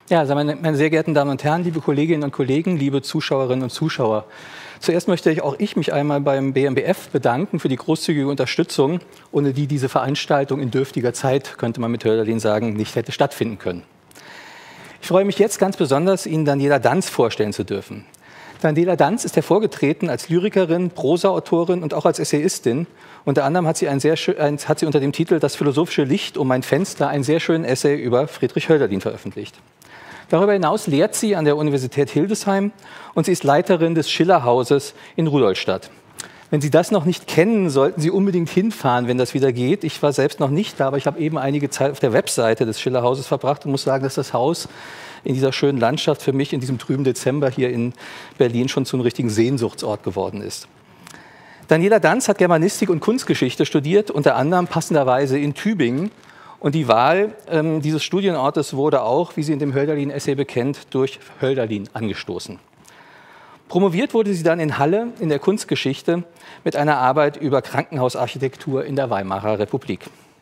Ja, also meine sehr geehrten Damen und Herren, liebe Kolleginnen und Kollegen, liebe Zuschauerinnen und Zuschauer. Zuerst möchte auch ich mich einmal beim BMBF bedanken für die großzügige Unterstützung, ohne die diese Veranstaltung in dürftiger Zeit, könnte man mit Hölderlin sagen, nicht hätte stattfinden können. Ich freue mich jetzt ganz besonders, Ihnen Daniela Danz vorstellen zu dürfen. Daniela Danz ist hervorgetreten als Lyrikerin, Prosaautorin und auch als Essayistin. Unter anderem hat sie unter dem Titel Das philosophische Licht um mein Fenster einen sehr schönen Essay über Friedrich Hölderlin veröffentlicht. Darüber hinaus lehrt sie an der Universität Hildesheim und sie ist Leiterin des Schillerhauses in Rudolstadt. Wenn Sie das noch nicht kennen, sollten Sie unbedingt hinfahren, wenn das wieder geht. Ich war selbst noch nicht da, aber ich habe eben einige Zeit auf der Webseite des Schillerhauses verbracht und muss sagen, dass das Haus in dieser schönen Landschaft für mich in diesem trüben Dezember hier in Berlin schon zu einem richtigen Sehnsuchtsort geworden ist. Daniela Danz hat Germanistik und Kunstgeschichte studiert, unter anderem passenderweise in Tübingen. Und die Wahl dieses Studienortes wurde auch, wie sie in dem Hölderlin-Essay bekennt, durch Hölderlin angestoßen. Promoviert wurde sie dann in Halle in der Kunstgeschichte mit einer Arbeit über Krankenhausarchitektur in der Weimarer Republik.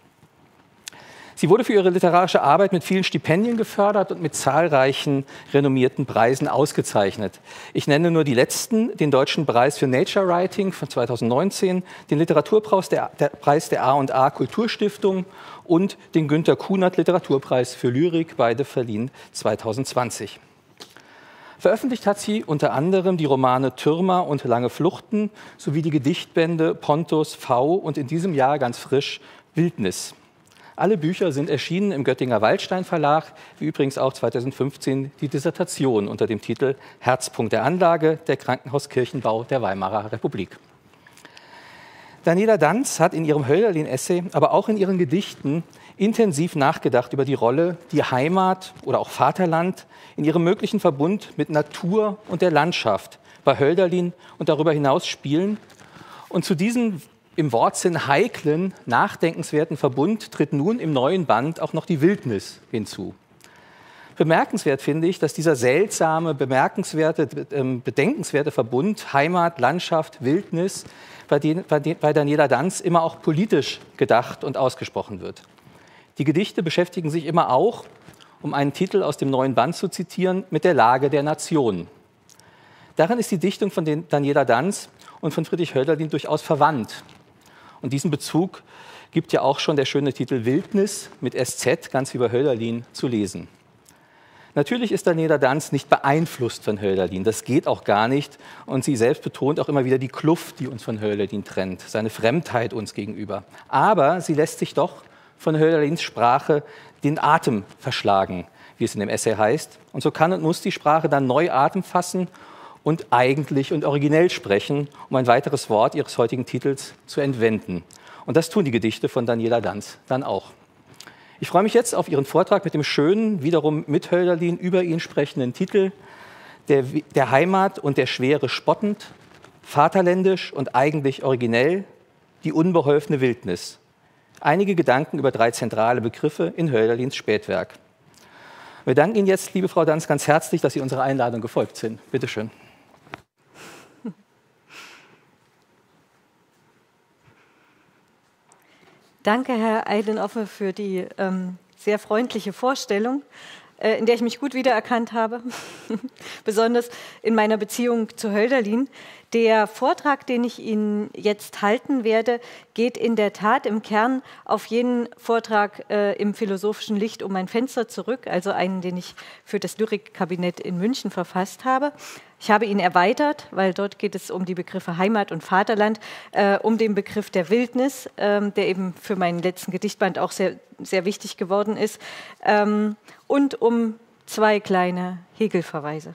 Sie wurde für ihre literarische Arbeit mit vielen Stipendien gefördert und mit zahlreichen renommierten Preisen ausgezeichnet. Ich nenne nur die letzten: den Deutschen Preis für Nature Writing von 2019, den Literaturpreis der A&A Kulturstiftung und den Günter Kunert Literaturpreis für Lyrik, beide verliehen 2020. Veröffentlicht hat sie unter anderem die Romane Türmer und Lange Fluchten sowie die Gedichtbände Pontus, V und in diesem Jahr ganz frisch Wildnis. Alle Bücher sind erschienen im Göttinger Waldstein Verlag, wie übrigens auch 2015 die Dissertation unter dem Titel Herzpunkt der Anlage, der Krankenhauskirchenbau der Weimarer Republik. Daniela Danz hat in ihrem Hölderlin-Essay, aber auch in ihren Gedichten intensiv nachgedacht über die Rolle, die Heimat oder auch Vaterland in ihrem möglichen Verbund mit Natur und der Landschaft bei Hölderlin und darüber hinaus spielen. Und zu diesem im Wortsinn heiklen, nachdenkenswerten Verbund tritt nun im neuen Band auch noch die Wildnis hinzu. Bemerkenswert finde ich, dass dieser seltsame, bedenkenswerte Verbund Heimat, Landschaft, Wildnis bei Daniela Danz immer auch politisch gedacht und ausgesprochen wird. Die Gedichte beschäftigen sich immer auch, um einen Titel aus dem neuen Band zu zitieren, mit der Lage der Nation. Darin ist die Dichtung von Daniela Danz und von Friedrich Hölderlin durchaus verwandt. Und diesen Bezug gibt ja auch schon der schöne Titel Wildnis mit SZ, ganz wie bei Hölderlin, zu lesen. Natürlich ist Daniela Danz nicht beeinflusst von Hölderlin, das geht auch gar nicht. Und sie selbst betont auch immer wieder die Kluft, die uns von Hölderlin trennt, seine Fremdheit uns gegenüber. Aber sie lässt sich doch von Hölderlins Sprache den Atem verschlagen, wie es in dem Essay heißt. Und so kann und muss die Sprache dann neu Atem fassen und eigentlich und originell sprechen, um ein weiteres Wort ihres heutigen Titels zu entwenden. Und das tun die Gedichte von Daniela Danz dann auch. Ich freue mich jetzt auf Ihren Vortrag mit dem schönen, wiederum mit Hölderlin über ihn sprechenden Titel Der Heimat und der Schwere spottend, vaterländisch und eigentlich originell, die unbeholfene Wildnis. Einige Gedanken über 3 zentrale Begriffe in Hölderlins Spätwerk. Wir danken Ihnen jetzt, liebe Frau Danz, ganz herzlich, dass Sie unserer Einladung gefolgt sind. Bitte schön. Danke, Herr Eidenoffer, für die sehr freundliche Vorstellung, in der ich mich gut wiedererkannt habe, besonders in meiner Beziehung zu Hölderlin. Der Vortrag, den ich Ihnen jetzt halten werde, geht in der Tat im Kern auf jenen Vortrag im philosophischen Licht um mein Fenster zurück, also einen, den ich für das Lyrikkabinett in München verfasst habe. Ich habe ihn erweitert, weil dort geht es um die Begriffe Heimat und Vaterland, um den Begriff der Wildnis, der eben für meinen letzten Gedichtband auch sehr, sehr wichtig geworden ist, und um 2 kleine Hegel-Verweise.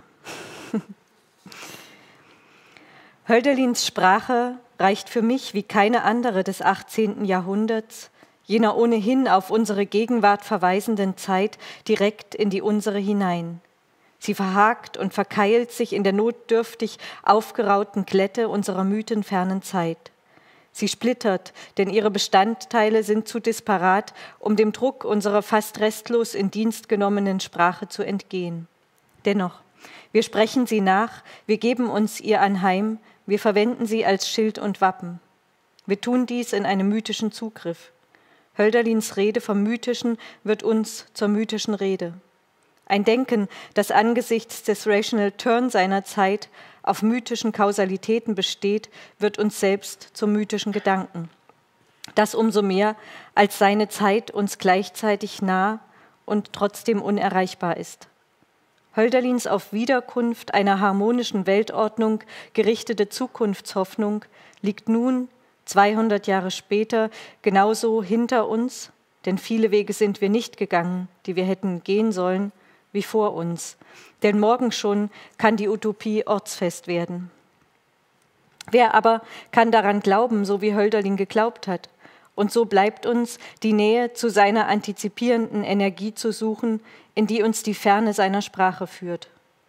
Hölderlins Sprache reicht für mich wie keine andere des 18. Jahrhunderts, jener ohnehin auf unsere Gegenwart verweisenden Zeit, direkt in die unsere hinein. Sie verhakt und verkeilt sich in der notdürftig aufgerauten Glätte unserer mythenfernen Zeit. Sie splittert, denn ihre Bestandteile sind zu disparat, um dem Druck unserer fast restlos in Dienst genommenen Sprache zu entgehen. Dennoch, wir sprechen sie nach, wir geben uns ihr anheim, wir verwenden sie als Schild und Wappen. Wir tun dies in einem mythischen Zugriff. Hölderlins Rede vom Mythischen wird uns zur mythischen Rede. Ein Denken, das angesichts des Rational Turn seiner Zeit auf mythischen Kausalitäten besteht, wird uns selbst zum mythischen Gedanken. Das umso mehr, als seine Zeit uns gleichzeitig nah und trotzdem unerreichbar ist. Hölderlins auf Wiederkunft einer harmonischen Weltordnung gerichtete Zukunftshoffnung liegt nun, 200 Jahre später, genauso hinter uns, denn viele Wege sind wir nicht gegangen, die wir hätten gehen sollen, wie vor uns. Denn morgen schon kann die Utopie ortsfest werden. Wer aber kann daran glauben, so wie Hölderlin geglaubt hat? Und so bleibt uns die Nähe zu seiner antizipierenden Energie zu suchen, in die uns die Ferne seiner Sprache führt.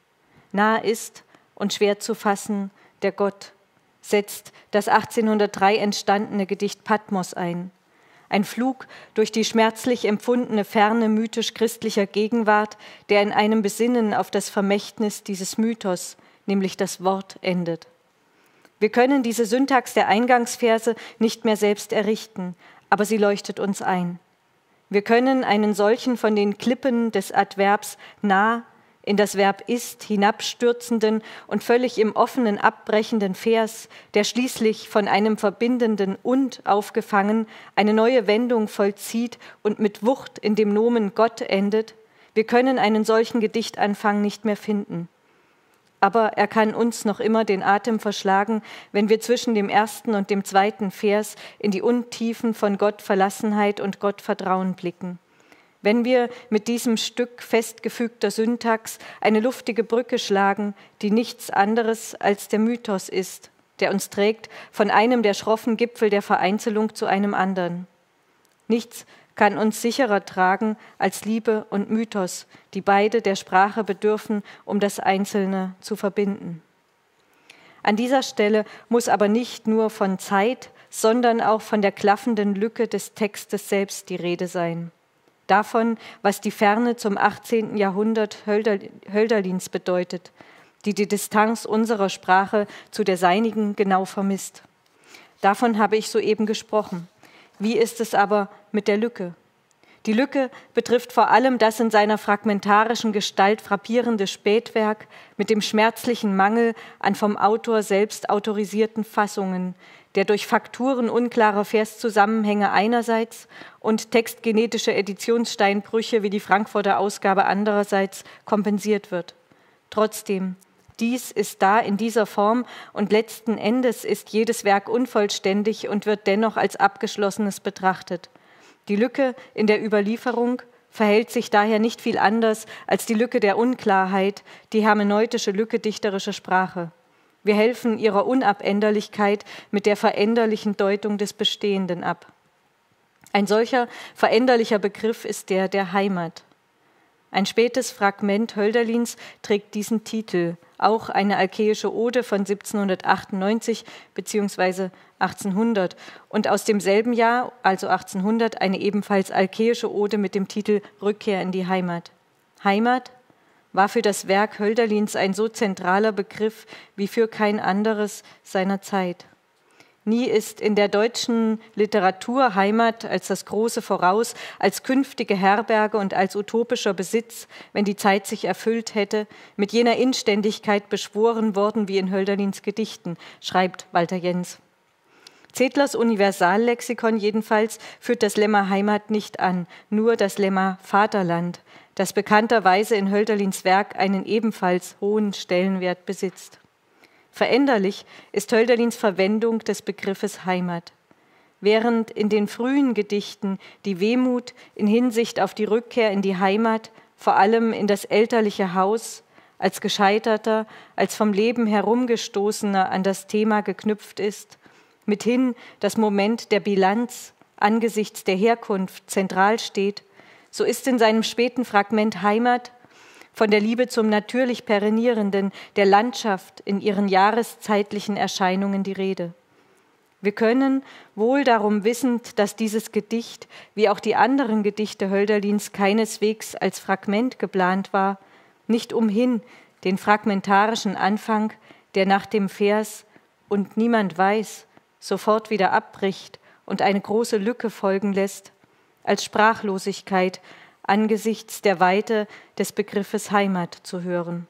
Nah ist und schwer zu fassen der Gott, setzt das 1803 entstandene Gedicht Patmos ein. Ein Flug durch die schmerzlich empfundene Ferne mythisch-christlicher Gegenwart, der in einem Besinnen auf das Vermächtnis dieses Mythos, nämlich das Wort, endet. Wir können diese Syntax der Eingangsverse nicht mehr selbst errichten, aber sie leuchtet uns ein. Wir können einen solchen von den Klippen des Adverbs nah in das Verb ist hinabstürzenden und völlig im Offenen abbrechenden Vers, der schließlich von einem verbindenden und aufgefangen eine neue Wendung vollzieht und mit Wucht in dem Nomen Gott endet, wir können einen solchen Gedichtanfang nicht mehr finden. Aber er kann uns noch immer den Atem verschlagen, wenn wir zwischen dem ersten und dem zweiten Vers in die Untiefen von Gottverlassenheit und Gottvertrauen blicken. Wenn wir mit diesem Stück festgefügter Syntax eine luftige Brücke schlagen, die nichts anderes als der Mythos ist, der uns trägt von einem der schroffen Gipfel der Vereinzelung zu einem anderen. Nichts kann uns sicherer tragen als Liebe und Mythos, die beide der Sprache bedürfen, um das Einzelne zu verbinden. An dieser Stelle muss aber nicht nur von Zeit, sondern auch von der klaffenden Lücke des Textes selbst die Rede sein. Davon, was die Ferne zum 18. Jahrhundert Hölderlins bedeutet, die Distanz unserer Sprache zu der seinigen genau vermisst. Davon habe ich soeben gesprochen. Wie ist es aber mit der Lücke? Die Lücke betrifft vor allem das in seiner fragmentarischen Gestalt frappierende Spätwerk mit dem schmerzlichen Mangel an vom Autor selbst autorisierten Fassungen, der durch Fakturen unklarer Verszusammenhänge einerseits und textgenetische Editionssteinbrüche wie die Frankfurter Ausgabe andererseits kompensiert wird. Trotzdem, dies ist da in dieser Form und letzten Endes ist jedes Werk unvollständig und wird dennoch als Abgeschlossenes betrachtet. Die Lücke in der Überlieferung verhält sich daher nicht viel anders als die Lücke der Unklarheit, die hermeneutische Lücke dichterischer Sprache. Wir helfen ihrer Unabänderlichkeit mit der veränderlichen Deutung des Bestehenden ab. Ein solcher veränderlicher Begriff ist der der Heimat. Ein spätes Fragment Hölderlins trägt diesen Titel, auch eine alkeische Ode von 1798 bzw. 1800 und aus demselben Jahr, also 1800, eine ebenfalls alkeische Ode mit dem Titel Rückkehr in die Heimat. Heimat war für das Werk Hölderlins ein so zentraler Begriff wie für kein anderes seiner Zeit. Nie ist in der deutschen Literatur Heimat als das große Voraus, als künftige Herberge und als utopischer Besitz, wenn die Zeit sich erfüllt hätte, mit jener Inständigkeit beschworen worden wie in Hölderlins Gedichten, schreibt Walter Jens. Zedlers Universallexikon jedenfalls führt das Lemma Heimat nicht an, nur das Lemma Vaterland, das bekannterweise in Hölderlins Werk einen ebenfalls hohen Stellenwert besitzt. Veränderlich ist Hölderlins Verwendung des Begriffes Heimat. Während in den frühen Gedichten die Wehmut in Hinsicht auf die Rückkehr in die Heimat, vor allem in das elterliche Haus, als Gescheiterter, als vom Leben herumgestoßener an das Thema geknüpft ist, mithin das Moment der Bilanz angesichts der Herkunft zentral steht, so ist in seinem späten Fragment Heimat von der Liebe zum natürlich Perennierenden, der Landschaft in ihren jahreszeitlichen Erscheinungen die Rede. Wir können, wohl darum wissend, dass dieses Gedicht, wie auch die anderen Gedichte Hölderlins, keineswegs als Fragment geplant war, nicht umhin den fragmentarischen Anfang, der nach dem Vers »und niemand weiß« sofort wieder abbricht und eine große Lücke folgen lässt, als Sprachlosigkeit angesichts der Weite des Begriffes Heimat zu hören.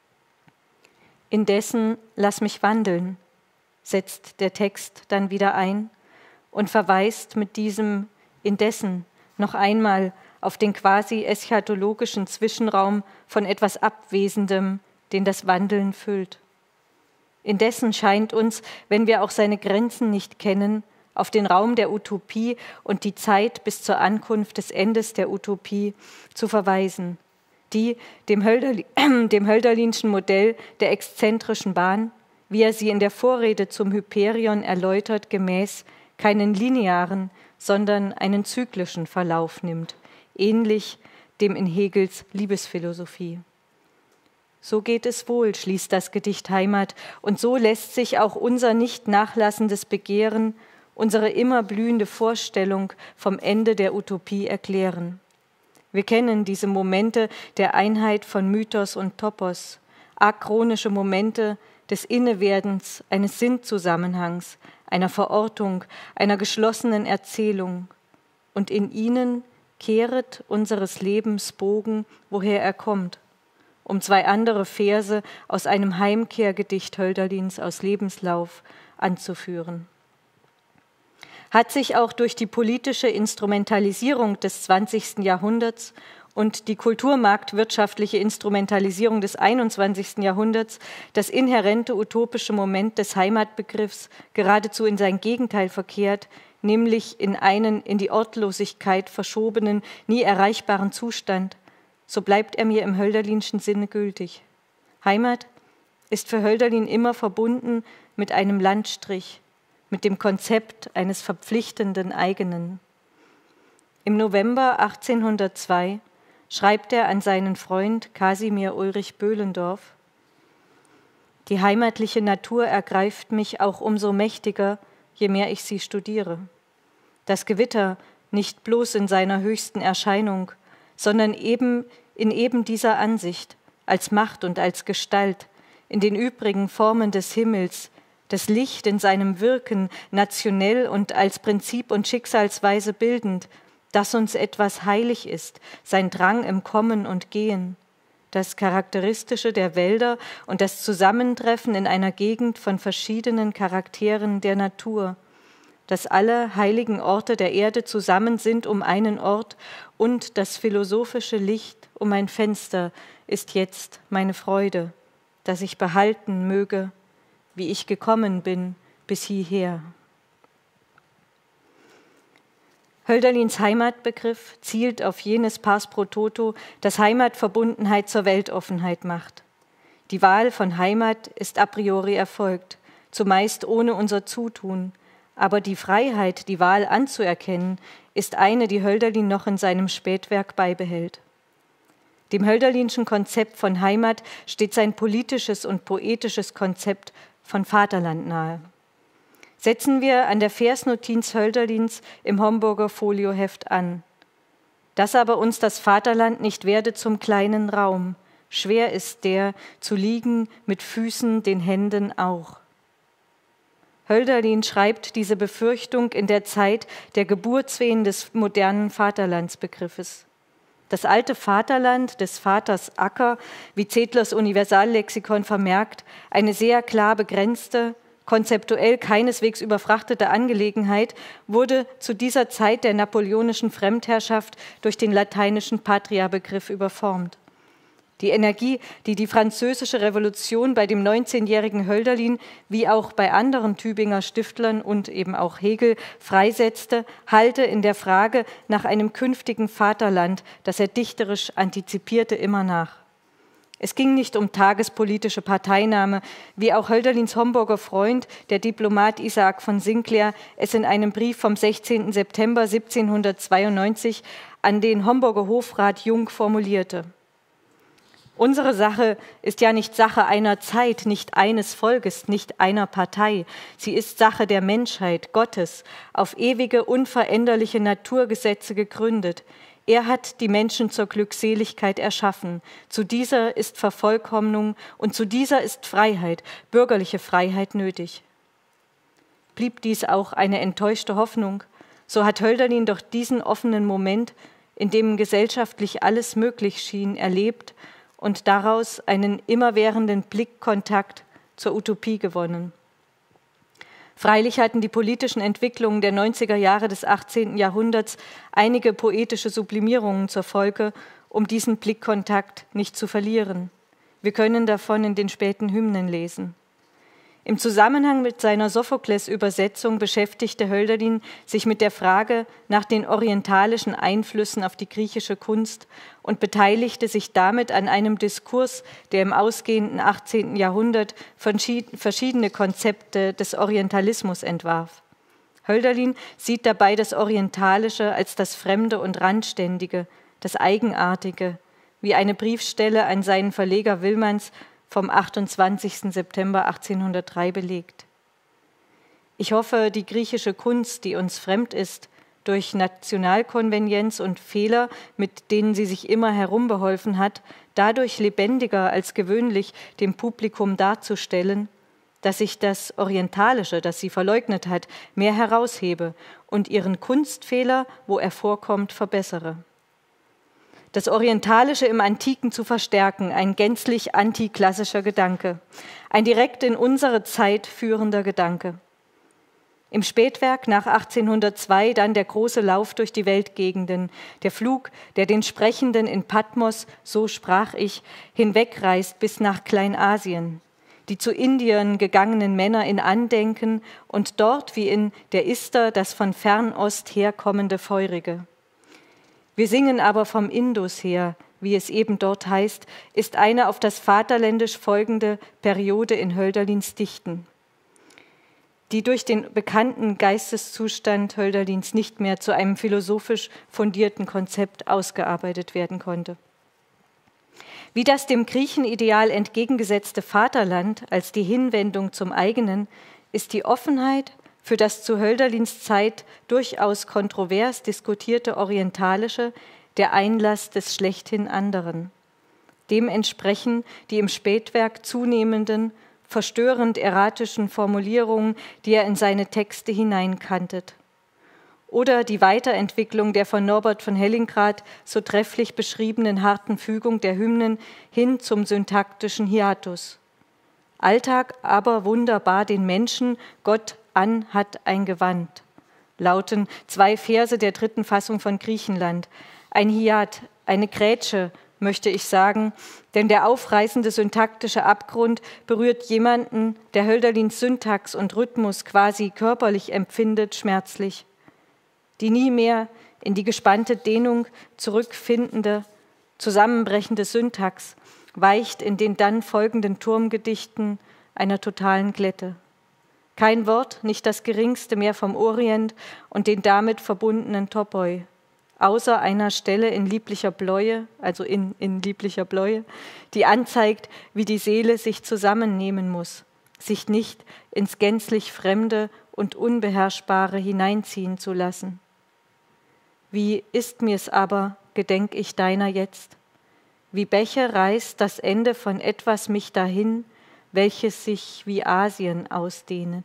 Indessen lass mich wandeln, setzt der Text dann wieder ein und verweist mit diesem Indessen noch einmal auf den quasi eschatologischen Zwischenraum von etwas Abwesendem, den das Wandeln füllt. Indessen scheint uns, wenn wir auch seine Grenzen nicht kennen, auf den Raum der Utopie und die Zeit bis zur Ankunft des Endes der Utopie zu verweisen, die dem Hölderlinschen Modell der exzentrischen Bahn, wie er sie in der Vorrede zum Hyperion erläutert, gemäß keinen linearen, sondern einen zyklischen Verlauf nimmt, ähnlich dem in Hegels Liebesphilosophie. So geht es wohl, schließt das Gedicht Heimat, und so lässt sich auch unser nicht nachlassendes Begehren, unsere immer blühende Vorstellung vom Ende der Utopie erklären. Wir kennen diese Momente der Einheit von Mythos und Topos, achronische Momente des Innewerdens eines Sinnzusammenhangs, einer Verortung, einer geschlossenen Erzählung. Und in ihnen kehret unseres Lebens Bogen, woher er kommt, um zwei andere Verse aus einem Heimkehrgedicht Hölderlins aus Lebenslauf anzuführen. Hat sich auch durch die politische Instrumentalisierung des 20. Jahrhunderts und die kulturmarktwirtschaftliche Instrumentalisierung des 21. Jahrhunderts das inhärente utopische Moment des Heimatbegriffs geradezu in sein Gegenteil verkehrt, nämlich in einen in die Ortlosigkeit verschobenen, nie erreichbaren Zustand, so bleibt er mir im hölderlinschen Sinne gültig. Heimat ist für Hölderlin immer verbunden mit einem Landstrich, mit dem Konzept eines verpflichtenden Eigenen. Im November 1802 schreibt er an seinen Freund Kasimir Ulrich Böhlendorf: Die heimatliche Natur ergreift mich auch umso mächtiger, je mehr ich sie studiere. Das Gewitter nicht bloß in seiner höchsten Erscheinung, sondern in eben dieser Ansicht, als Macht und als Gestalt, in den übrigen Formen des Himmels, das Licht in seinem Wirken, nationell und als Prinzip und Schicksalsweise bildend, dass uns etwas heilig ist, sein Drang im Kommen und Gehen, das Charakteristische der Wälder und das Zusammentreffen in einer Gegend von verschiedenen Charakteren der Natur, dass alle heiligen Orte der Erde zusammen sind um einen Ort und das philosophische Licht um ein Fenster ist jetzt meine Freude, dass ich behalten möge, wie ich gekommen bin bis hierher. Hölderlins Heimatbegriff zielt auf jenes Pars pro toto, das Heimatverbundenheit zur Weltoffenheit macht. Die Wahl von Heimat ist a priori erfolgt, zumeist ohne unser Zutun, aber die Freiheit, die Wahl anzuerkennen, ist eine, die Hölderlin noch in seinem Spätwerk beibehält. Dem hölderlinschen Konzept von Heimat steht sein politisches und poetisches Konzept von Vaterland nahe. Setzen wir an der Versnotiz Hölderlins im Homburger Folioheft an. Dass aber uns das Vaterland nicht werde zum kleinen Raum, schwer ist der, zu liegen mit Füßen, den Händen auch. Hölderlin schreibt diese Befürchtung in der Zeit der Geburtswehen des modernen Vaterlandsbegriffes. Das alte Vaterland des Vaters Acker, wie Zedlers Universallexikon vermerkt, eine sehr klar begrenzte, konzeptuell keineswegs überfrachtete Angelegenheit, wurde zu dieser Zeit der napoleonischen Fremdherrschaft durch den lateinischen Patria-Begriff überformt. Die Energie, die die französische Revolution bei dem 19-jährigen Hölderlin wie auch bei anderen Tübinger Stiftlern und eben auch Hegel freisetzte, hallte in der Frage nach einem künftigen Vaterland, das er dichterisch antizipierte, immer nach. Es ging nicht um tagespolitische Parteinahme, wie auch Hölderlins Homburger Freund, der Diplomat Isaac von Sinclair, es in einem Brief vom 16. September 1792 an den Homburger Hofrat Jung formulierte. Unsere Sache ist ja nicht Sache einer Zeit, nicht eines Volkes, nicht einer Partei. Sie ist Sache der Menschheit, Gottes, auf ewige, unveränderliche Naturgesetze gegründet. Er hat die Menschen zur Glückseligkeit erschaffen. Zu dieser ist Vervollkommnung und zu dieser ist Freiheit, bürgerliche Freiheit nötig. Blieb dies auch eine enttäuschte Hoffnung, so hat Hölderlin doch diesen offenen Moment in dem gesellschaftlich alles möglich schien, erlebt und daraus einen immerwährenden Blickkontakt zur Utopie gewonnen. Freilich hatten die politischen Entwicklungen der 90er Jahre des 18. Jahrhunderts einige poetische Sublimierungen zur Folge, um diesen Blickkontakt nicht zu verlieren. Wir können davon in den späten Hymnen lesen. Im Zusammenhang mit seiner Sophokles-Übersetzung beschäftigte Hölderlin sich mit der Frage nach den orientalischen Einflüssen auf die griechische Kunst und beteiligte sich damit an einem Diskurs, der im ausgehenden 18. Jahrhundert verschiedene Konzepte des Orientalismus entwarf. Hölderlin sieht dabei das Orientalische als das Fremde und Randständige, das Eigenartige, wie eine Briefstelle an seinen Verleger Wilmanns vom 28. September 1803 belegt. Ich hoffe, die griechische Kunst, die uns fremd ist, durch Nationalkonvenienz und Fehler, mit denen sie sich immer herumbeholfen hat, dadurch lebendiger als gewöhnlich dem Publikum darzustellen, dass sich das Orientalische, das sie verleugnet hat, mehr heraushebe und ihren Kunstfehler, wo er vorkommt, verbessere. Das Orientalische im Antiken zu verstärken, ein gänzlich antiklassischer Gedanke, ein direkt in unsere Zeit führender Gedanke. Im Spätwerk nach 1802 dann der große Lauf durch die Weltgegenden, der Flug, der den Sprechenden in Patmos, so sprach ich, hinwegreist bis nach Kleinasien, die zu Indien gegangenen Männer in Andenken und dort wie in der Ister das von Fernost herkommende Feurige. Wir singen aber vom Indus her, wie es eben dort heißt, ist eine auf das Vaterländisch folgende Periode in Hölderlins Dichten, die durch den bekannten Geisteszustand Hölderlins nicht mehr zu einem philosophisch fundierten Konzept ausgearbeitet werden konnte. Wie das dem Griechenideal entgegengesetzte Vaterland als die Hinwendung zum eigenen, ist die Offenheit für das zu Hölderlins Zeit durchaus kontrovers diskutierte Orientalische der Einlass des schlechthin anderen. Dem entsprechen die im Spätwerk zunehmenden, verstörend erratischen Formulierungen, die er in seine Texte hineinkantet. Oder die Weiterentwicklung der von Norbert von Hellingrad so trefflich beschriebenen harten Fügung der Hymnen hin zum syntaktischen Hiatus. Alltag aber wunderbar den Menschen, Gott an hat ein Gewand, lauten 2 Verse der 3. Fassung von Griechenland. Ein Hiat, eine Grätsche, möchte ich sagen, denn der aufreißende syntaktische Abgrund berührt jemanden, der Hölderlins Syntax und Rhythmus quasi körperlich empfindet, schmerzlich. Die nie mehr in die gespannte Dehnung zurückfindende, zusammenbrechende Syntax weicht in den dann folgenden Turmgedichten einer totalen Glätte. Kein Wort, nicht das geringste mehr vom Orient und den damit verbundenen Topoi, außer einer Stelle in lieblicher Bläue, also in lieblicher Bläue, die anzeigt, wie die Seele sich zusammennehmen muss, sich nicht ins gänzlich Fremde und Unbeherrschbare hineinziehen zu lassen. Wie ist mir's aber, gedenk ich deiner jetzt? Wie Bäche reißt das Ende von etwas mich dahin, welches sich wie Asien ausdehnet.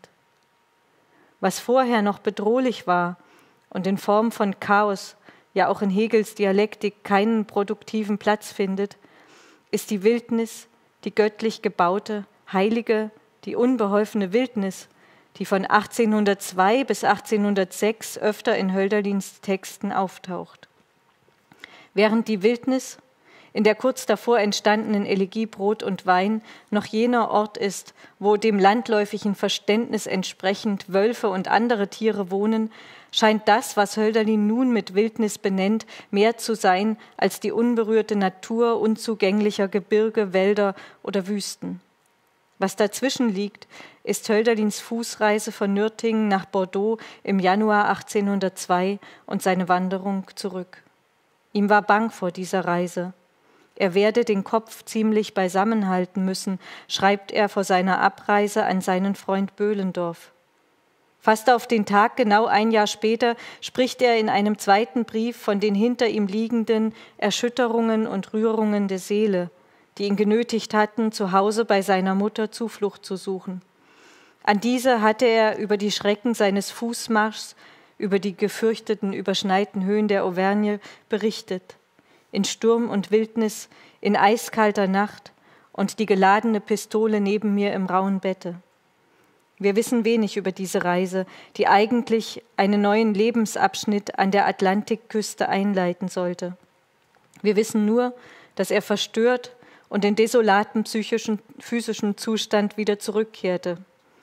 Was vorher noch bedrohlich war und in Form von Chaos, ja auch in Hegels Dialektik keinen produktiven Platz findet, ist die Wildnis, die göttlich gebaute, heilige, die unbeholfene Wildnis, die von 1802 bis 1806 öfter in Hölderlins Texten auftaucht. Während die Wildnis in der kurz davor entstandenen Elegie Brot und Wein noch jener Ort ist, wo dem landläufigen Verständnis entsprechend Wölfe und andere Tiere wohnen, scheint das, was Hölderlin nun mit Wildnis benennt, mehr zu sein als die unberührte Natur unzugänglicher Gebirge, Wälder oder Wüsten. Was dazwischen liegt, ist Hölderlins Fußreise von Nürtingen nach Bordeaux im Januar 1802 und seine Wanderung zurück. Ihm war bang vor dieser Reise. Er werde den Kopf ziemlich beisammenhalten müssen, schreibt er vor seiner Abreise an seinen Freund Böhlendorf. Fast auf den Tag, genau ein Jahr später, spricht er in einem zweiten Brief von den hinter ihm liegenden Erschütterungen und Rührungen der Seele, die ihn genötigt hatten, zu Hause bei seiner Mutter Zuflucht zu suchen. An diese hatte er über die Schrecken seines Fußmarschs, über die gefürchteten, überschneiten Höhen der Auvergne berichtet. In Sturm und Wildnis, in eiskalter Nacht und die geladene Pistole neben mir im rauen Bette. Wir wissen wenig über diese Reise, die eigentlich einen neuen Lebensabschnitt an der Atlantikküste einleiten sollte. Wir wissen nur, dass er verstört und in desolatem physischen Zustand wieder zurückkehrte.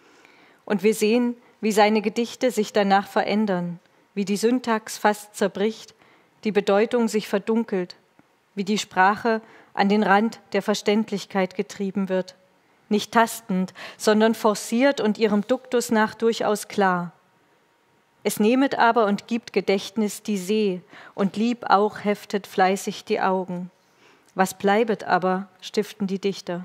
Und wir sehen, wie seine Gedichte sich danach verändern, wie die Syntax fast zerbricht, die Bedeutung sich verdunkelt, wie die Sprache an den Rand der Verständlichkeit getrieben wird. Nicht tastend, sondern forciert und ihrem Duktus nach durchaus klar. Es nehmet aber und gibt Gedächtnis die See, und Lieb auch heftet fleißig die Augen. Was bleibet aber, stiften die Dichter.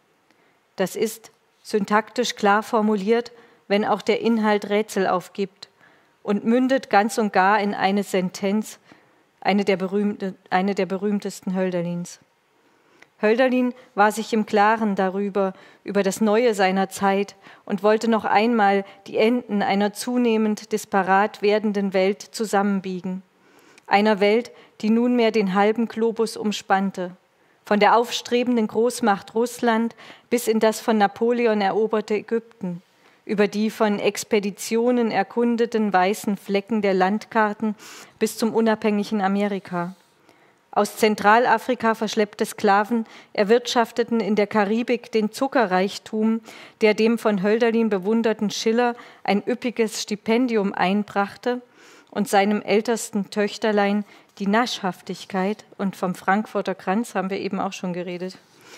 Das ist syntaktisch klar formuliert, wenn auch der Inhalt Rätsel aufgibt, und mündet ganz und gar in eine Sentenz, eine der berühmtesten Hölderlins. Hölderlin war sich im Klaren darüber, über das Neue seiner Zeit und wollte noch einmal die Enden einer zunehmend disparat werdenden Welt zusammenbiegen. Einer Welt, die nunmehr den halben Globus umspannte, von der aufstrebenden Großmacht Russland bis in das von Napoleon eroberte Ägypten, über die von Expeditionen erkundeten weißen Flecken der Landkarten bis zum unabhängigen Amerika. Aus Zentralafrika verschleppte Sklaven erwirtschafteten in der Karibik den Zuckerreichtum, der dem von Hölderlin bewunderten Schiller ein üppiges Stipendium einbrachte und seinem ältesten Töchterlein die Naschhaftigkeit, und vom Frankfurter Kranz haben wir eben auch schon geredet.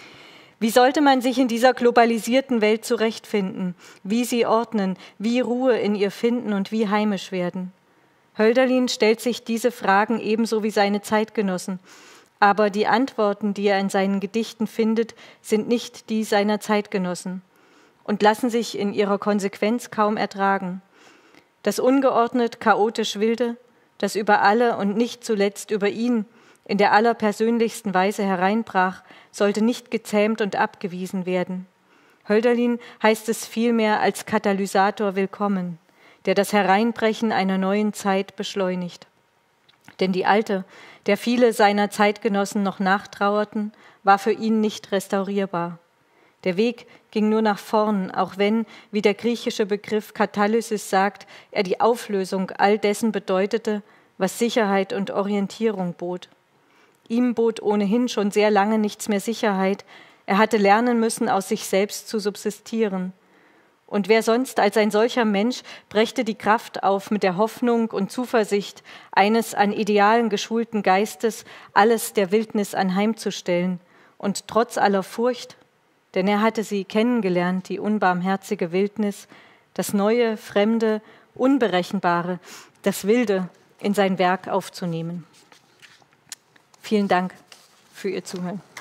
Wie sollte man sich in dieser globalisierten Welt zurechtfinden, wie sie ordnen, wie Ruhe in ihr finden und wie heimisch werden? Hölderlin stellt sich diese Fragen ebenso wie seine Zeitgenossen, aber die Antworten, die er in seinen Gedichten findet, sind nicht die seiner Zeitgenossen und lassen sich in ihrer Konsequenz kaum ertragen. Das ungeordnet, chaotisch Wilde, das über alle und nicht zuletzt über ihn in der allerpersönlichsten Weise hereinbrach, sollte nicht gezähmt und abgewiesen werden. Hölderlin heißt es vielmehr als Katalysator willkommen, der das Hereinbrechen einer neuen Zeit beschleunigt. Denn die alte, der viele seiner Zeitgenossen noch nachtrauerten, war für ihn nicht restaurierbar. Der Weg ging nur nach vorn, auch wenn, wie der griechische Begriff Katalysis sagt, er die Auflösung all dessen bedeutete, was Sicherheit und Orientierung bot. Ihm bot ohnehin schon sehr lange nichts mehr Sicherheit. Er hatte lernen müssen, aus sich selbst zu subsistieren. Und wer sonst als ein solcher Mensch brächte die Kraft auf, mit der Hoffnung und Zuversicht eines an Idealen geschulten Geistes alles der Wildnis anheimzustellen und trotz aller Furcht, denn er hatte sie kennengelernt, die unbarmherzige Wildnis, das Neue, Fremde, Unberechenbare, das Wilde in sein Werk aufzunehmen. Vielen Dank für Ihr Zuhören.